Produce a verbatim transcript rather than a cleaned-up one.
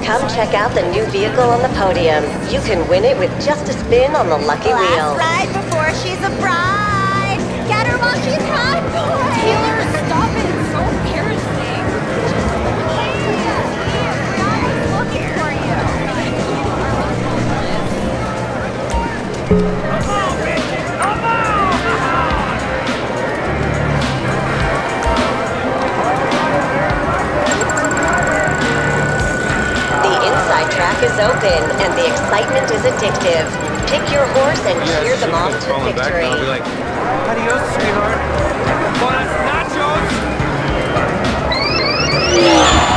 Come check out the new vehicle on the podium. You can win it with just a spin on the lucky Last wheel. ride before she's a bride. Get her while she's hot, boy. Taylor, stop it. It's so embarrassing. Brianna's looking for you. Come on, bitches! Come on! The inside track is open, and the excitement is addictive. Pick your horse and cheer them on to victory. I'll be like, adios, sweetheart. Buenas nachos!